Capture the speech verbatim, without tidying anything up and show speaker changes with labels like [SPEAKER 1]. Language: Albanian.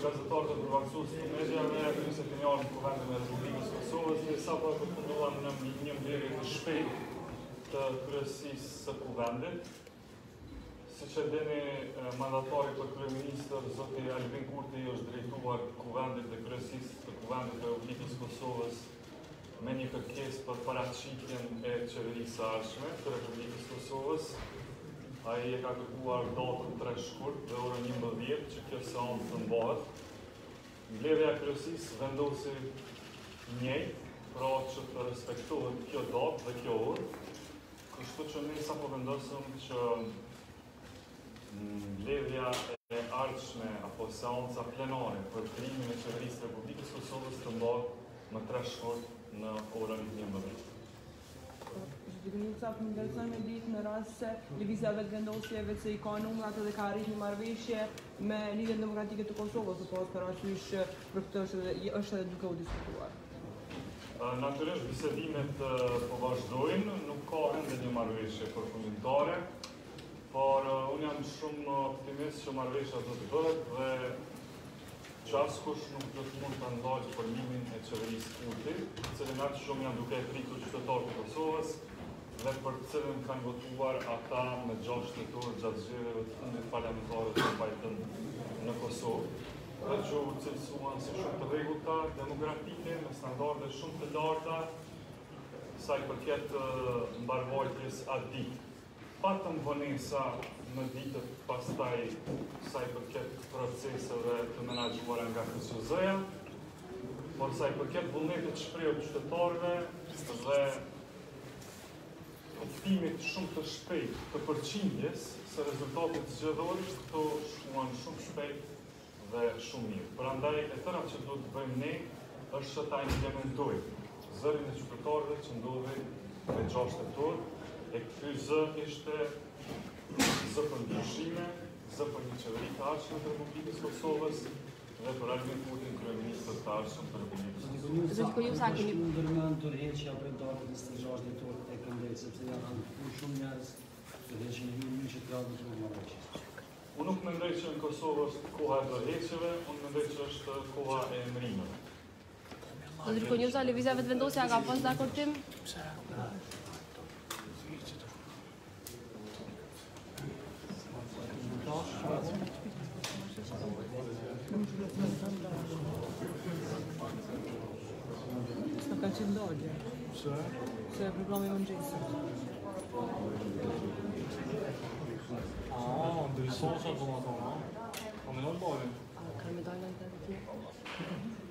[SPEAKER 1] gazetarët e përfaqësues të mediave, kryesisht e njohur në Kuvendin e Republikës së Kosovës, dhe sapo e përfunduan në një mbledhje të shpejtë të kryesisë së Kuvendit. Siç e dini, mandatari për kryeministër, zoti Albin Kurti, është drejtuar Kuvendit dhe kryesisë të Kuvendit të Republikës së Kosovës me një kërkesë për paraqitjen e qeverisë së ardhshme të Republikës së Kosovës. Ai e ka kërkuar datën tre shkurt dhe orën njëmbëdhjetë që kjo seancë të mbahet. Mbledhja e kryesisë vendosi njëjtë, pra që të respektohet kjo datë dhe kjo orë. Kështu që ne sapo vendosëm që mbledhja e ardhshme apo seanca plenare për krijimin e qeverisë së Republikës së Kosovës të mbahet më tre shkurt në orën njëmbëdhjetë.
[SPEAKER 2] Zhvillimit më intereson me ditë në rast se lëvizja vetë vendosjeve se i ka numrat edhe ka arrit një marrëveshje me Lidhjen Demokratike të Kosovës, apo parasysh për këtë është është edhe duke u diskutuar.
[SPEAKER 1] Natyrisht bisedimet po vazhdojnë, nuk ka ende një marrëveshje përfundimtare, por unë jam shumë optimist që marrëveshja do të bëhet dhe që askush nuk do të mund të ndalë formimin e qeverisë Kurti, cilën atë shumë janë duke e pritur qytetarët e Kosovës dhe për cilën kanë votuar ata me gjashtë tetor gjatë zgjedhjeve të fundit parlamentare të mbajtën në Kosovë. Dhe që u cilësuan si shumë të rregullta, demokratike, me standarde shumë të larta, sa i përket mbarvajtjes atë ditë. Patëm vonesa në ditët pastaj sa i përket proceseve të menaxhuara nga K S Z-ja, por sa i përket vullnetit të shprehur të qytetarëve dhe kuptimit shumë të shpejtë të përqindjes së rezultatit zgjedhor, këto shkuan shumë shpejt dhe shumë mirë. Prandaj e tëra që duhet të bëjmë ne është që ta implementojmë zërin e qytetarëve që ndodhi me gjashtë tetor. E ky zë ishte zë për ndryshime, zë për një qeveri të ardhshme të Republikës së Kosovës dhe për Albin Kurtin, kryeministër të ardhshëm të Republikës së Kosovës.
[SPEAKER 3] Zoti Kojusa keni
[SPEAKER 4] ndërmend tërheqja prej datës njëzet e shtatë tetor e këmbëve, sepse janë shumë njerëz që deshin një një që kanë të marrëveshjes.
[SPEAKER 1] Unë nuk mendoj që në Kosovë është koha e tërheqjeve, unë mendoj që është koha e emërimeve.
[SPEAKER 3] Zoti Kojusa, lëvizja vetë vendosja ka pas dakordim?
[SPEAKER 2] S'ka ka qenë ndalje.
[SPEAKER 1] Pse?
[SPEAKER 2] Se programi më mëngjesit.
[SPEAKER 1] Ah, ndryshon sa po më thonë, a? Po më ndalën.
[SPEAKER 3] Ka më dalën të tjerë.